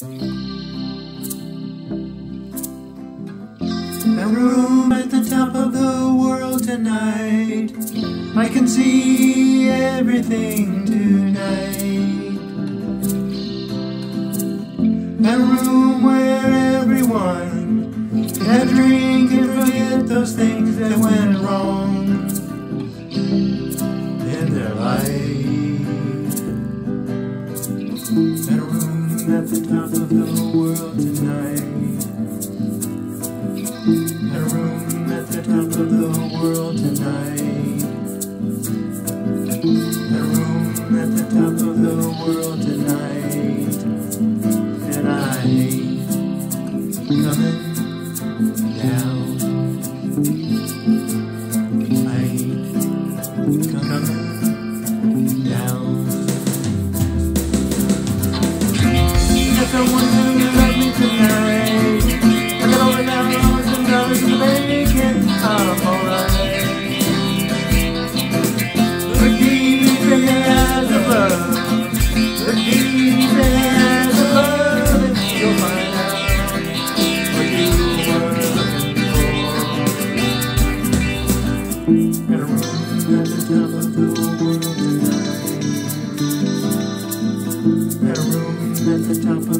A room at the top of the world tonight. I can see everything tonight. A room where everyone can drink and forget those things that went wrong in their life. A room at the top of the world tonight. A room at the top of the world tonight. A room at the top of the world tonight. And I hate coming down. I hate coming down. There's someone who loves me tonight. I got over now. I'm alright. Look deep as a love. Look deep as a love, and you'll find out what you were looking for. Got a room at the top of the world tonight. Got a room at the top of